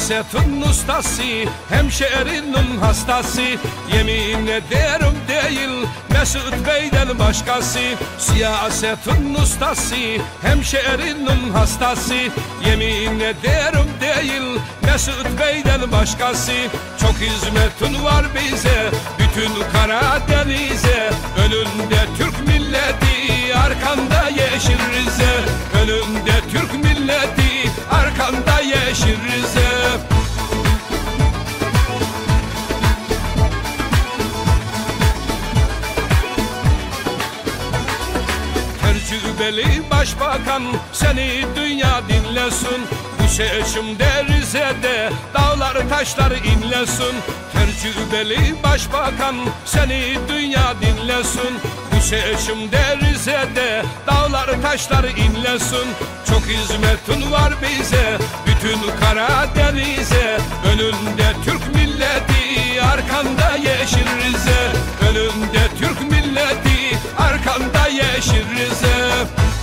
Siyasetin ustası, hemşerinin hastası. Yemin ederim değil Mesut Bey'den başkası. Siyasetin ustası, hemşerinin hastası. Yemin ederim değil Mesut Bey'den başkası. Çok hizmetin var bize, bütün Karadeniz'e. Önünde Türk milleti, arkanda yeşil Rize. Önünde Türk milleti, arkanda yeşil Rize. Tecrübeli başbakan seni dünya dinlesin. Bu seçimde Rize'de dağlar taşlar inlesin. Tecrübeli başbakan seni dünya dinlesin. Bu seçimde Rize'de dağlar taşlar inlesin. Çok hizmetin var bize, bütün Karadeniz'e. Önünde Türk milleti, arkanda yeşil Rize. Önünde Türk milleti, arkanda yeşil Rize.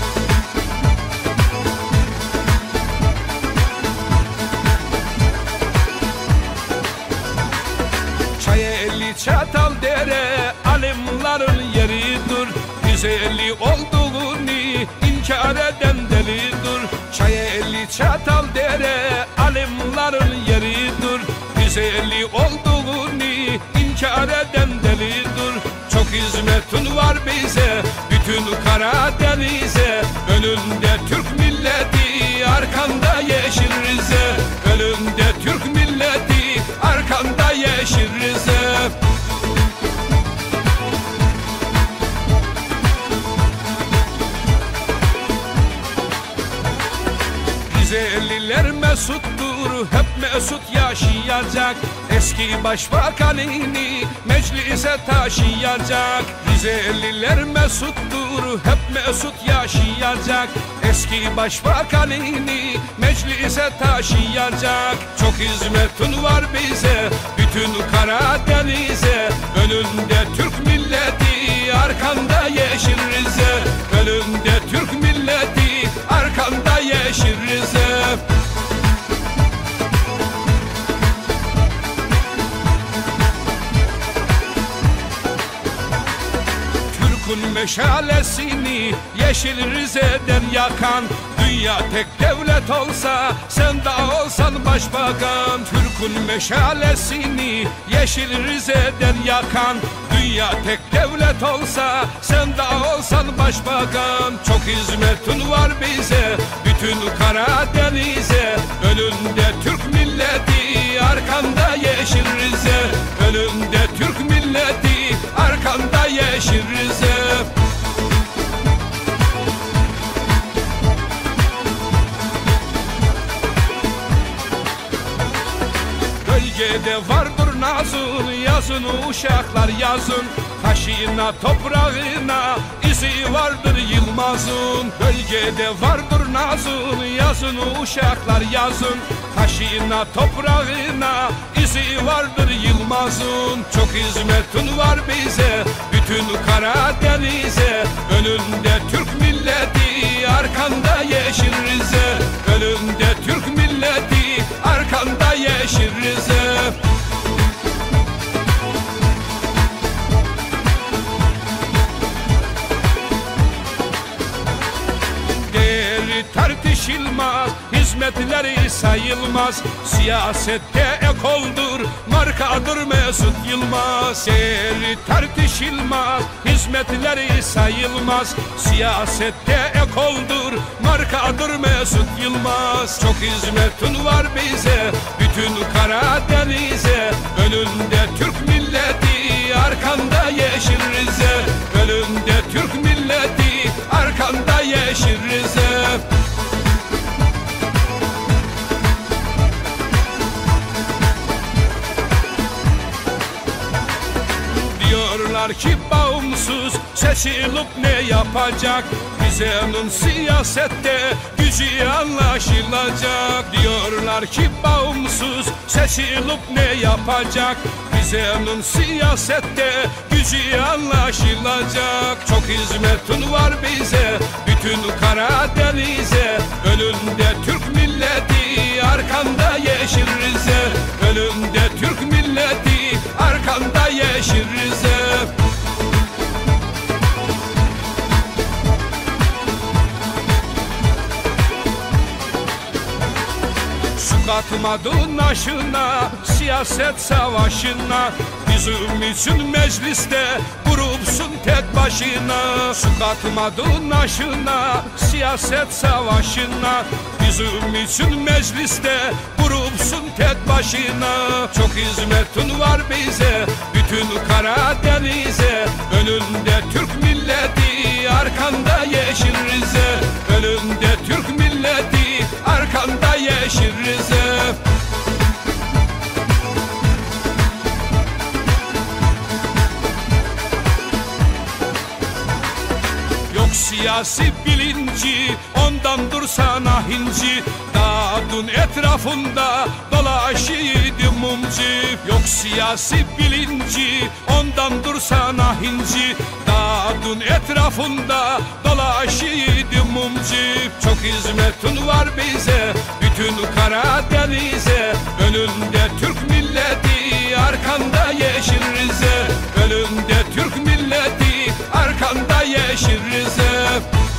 Çayeli Çataldere alimlerin yeridir. Güzeli olduğunu inkar eden delidir. Çayeli Çataldere alimlerin yeridir. Güzeli olduğunu inkar eden delidir. Çok hizmetin var bize, bütün Karadeniz'e. Önünde Türk milleti, arkanda yeşil Rize. Önünde Türk milleti, arkanda yeşil Rize. Rizeliler mesuttur, hep mesut yaşayacak. Eski başbakanını meclise taşıyacak. Rizeliler mesuttur, hep mesut yaşayacak. Eski başbakanını meclise taşıyacak. Çok hizmetin var bize, bütün Karadeniz'e. Önünde Türk milleti, arkanda yeşil Rize. Önünde Türk milleti, arkanda yeşil Rize. Türk'ün meşalesini yeşil Rize'den yakan. Dünya tek devlet olsa sen de olsan başbakan. Türk'ün meşalesini yeşil Rize'den yakan. Dünya tek devlet olsa sen de olsan başbakan. Çok hizmetin var bize, bütün Karadeniz'e. Önünde Türk milleti, arkanda yeşil Rize. Önünde Türk milleti, arkanda yeşil Rize. Bölgede vardır nazın, yazın uşaklar yazın. Taşına toprağına izi vardır Yılmaz'ın. Bölgede vardır nazın, yazın uşaklar yazın. Taşına toprağına izi vardır Yılmaz'ın. Çok hizmetin var bize, bütün Karadeniz'e. Önünde Türk milleti, arkanda yeşil Rize. Önünde Türk milleti, arkanda yeşil Rize. Değeri tartışılmaz, hizmetleri sayılmaz. Siyasette ekoldur, markadır Mesut Yılmaz. Değeri tartışılmaz, hizmetleri sayılmaz. Siyasette ekoldur, markadır Mesut Yılmaz. Çok hizmetin var bize, bütün Karadeniz'e. Önünde Türk milleti, arkanda yeşil Rize. Önünde Türk milleti, arkanda yeşil Rize. Diyorlar ki bağımsız seçilip ne yapacak? Rize'nin siyasette gücü anlaşılacak. Diyorlar ki bağımsız seçilip ne yapacak? Rize'nin siyasette gücü anlaşılacak. Çok hizmetin var bize, bütün Karadeniz'e. Önünde Türk milleti, arkanda yeşil Rize. Önünde Türk milleti, arkanda yeşil Rize. Katmadın aşına, siyaset savaşına. Bizim için mecliste durupsun tek başına. Su katmadın aşına, siyaset savaşına. Bizim için mecliste durupsun tek başına. Çok hizmetin var bize, bütün Karadeniz'e. Önünde Türk milleti, arkanda yeşil Rize. Önünde Türk milleti, arkanda yeşil Rize. Yok siyasi bilinci, ondan dursana hinci. Dağın etrafında dolaşıydı mumci. Yok siyasi bilinci, ondan dursana hinci. Dağın etrafında dolaşıydı mumci. Çok hizmetin var bize, bütün Karadeniz'e. Önünde Türk milleti, arkanda yeşil Rize. Önünde Türk milleti, arkanda yeşil Rize.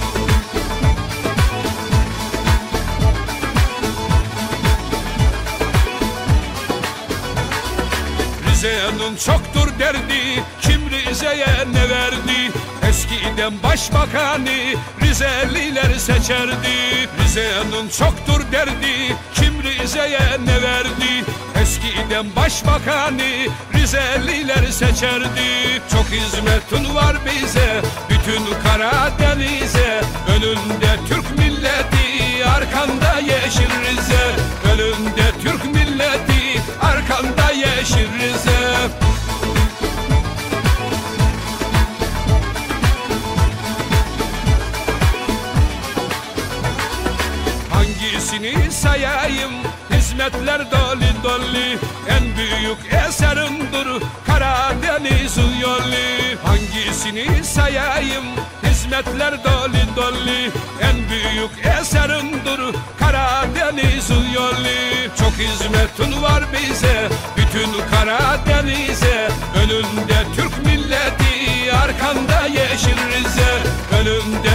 Rize'nin çoktur derdi, kim Rize'ye ne verdi? Eskiden başbakanı Rizeliler seçerdi. Rize'nin çoktur derdi, kim Rize'ye ne verdi? Eskiden başbakanı Rizeliler seçerdi. Çok hizmetin var bize, bütün Karadeniz'e. Önünde Türk milleti, arkanda yeşil Rize. Önünde Türk milleti, arkanda yeşil Rize. Hangisini sayayım? Hizmetler dolu dolu. En büyük eserindir Karadeniz'in yolu. Hangisini sayayım? Hizmetler dolu dolu. En büyük eserindir Karadeniz'in yolu. Çok hizmetin var bize, bütün Karadeniz'e. Önünde Türk milleti, arkanda yeşil Rize. Önünde